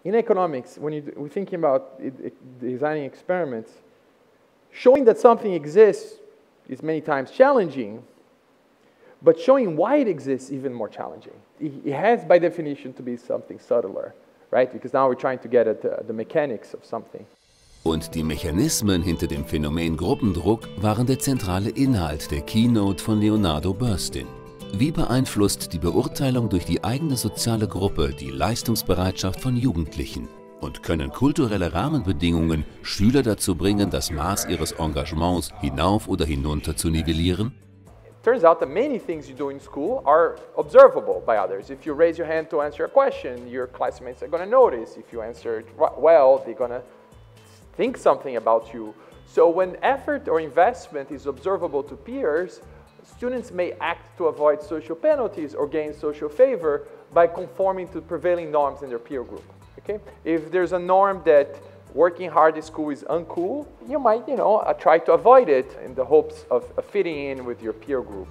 In economics, when we're thinking about designing experiments, showing that something exists is many times challenging, but showing why it exists is even more challenging. It has, by definition, to be something subtler, right? Because now we're trying to get at the mechanics of something. Und die Mechanismen hinter dem Phänomen Gruppendruck waren der zentrale Inhalt der Keynote von Leonardo Burstin. Wie beeinflusst die Beurteilung durch die eigene soziale Gruppe die Leistungsbereitschaft von Jugendlichen? Und können kulturelle Rahmenbedingungen Schüler dazu bringen, das Maß ihres Engagements hinauf oder hinunter zu nivellieren? Turns out that many things you do in school are observable by others. If you raise your hand to answer a question, your classmates are going to notice. If you answer it well, they're going to think something about you. So when effort or investment is observable to peers, students may act to avoid social penalties or gain social favor by conforming to prevailing norms in their peer group. Okay? If there's a norm that working hard in school is uncool, you might, try to avoid it in the hopes of fitting in with your peer group.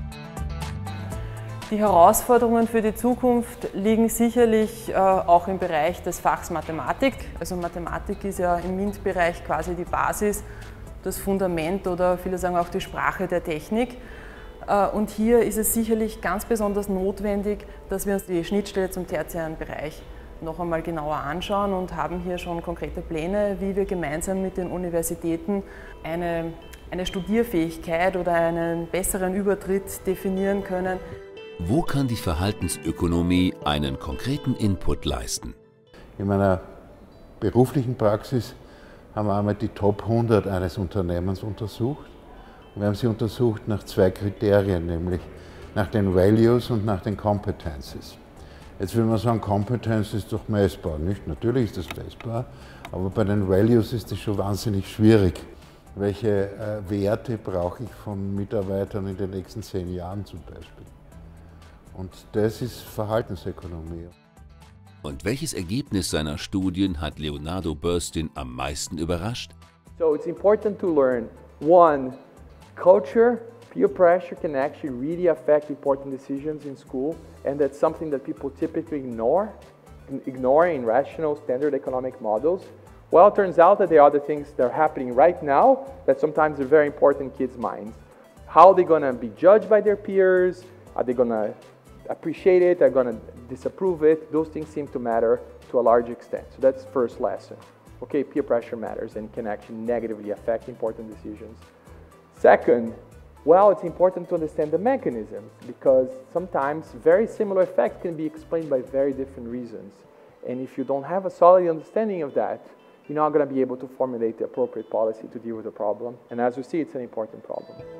Die Herausforderungen für die Zukunft liegen sicherlich auch im Bereich des Fachs Mathematik. Also Mathematik ist ja im MINT-Bereich quasi die Basis, das Fundament oder viele sagen auch die Sprache der Technik. Und hier ist es sicherlich ganz besonders notwendig, dass wir uns die Schnittstelle zum tertiären Bereich noch einmal genauer anschauen und haben hier schon konkrete Pläne, wie wir gemeinsam mit den Universitäten eine Studierfähigkeit oder einen besseren Übertritt definieren können. Wo kann die Verhaltensökonomie einen konkreten Input leisten? In meiner beruflichen Praxis haben wir einmal die Top 100 eines Unternehmens untersucht. Wir haben sie untersucht nach zwei Kriterien, nämlich nach den Values und nach den Competencies. Jetzt will man sagen, Competence ist doch messbar, nicht? Natürlich ist das messbar, aber bei den Values ist es schon wahnsinnig schwierig. Welche Werte brauche ich von Mitarbeitern in den nächsten 10 Jahren zum Beispiel? Und das ist Verhaltensökonomie. Und welches Ergebnis seiner Studien hat Leonardo Burstin am meisten überrascht? So it's important to learn, one, culture, peer pressure can actually really affect important decisions in school, and that's something that people typically ignore in rational standard economic models. Well, it turns out that there are other things that are happening right now that sometimes are very important in kids' minds. How are they going to be judged by their peers? Are they going to appreciate it? Are they going to disapprove it? Those things seem to matter to a large extent. So that's the first lesson. Okay, peer pressure matters and can actually negatively affect important decisions. Second, well, it's important to understand the mechanisms because sometimes very similar effects can be explained by very different reasons. And if you don't have a solid understanding of that, you're not going to be able to formulate the appropriate policy to deal with the problem. And as we see, it's an important problem.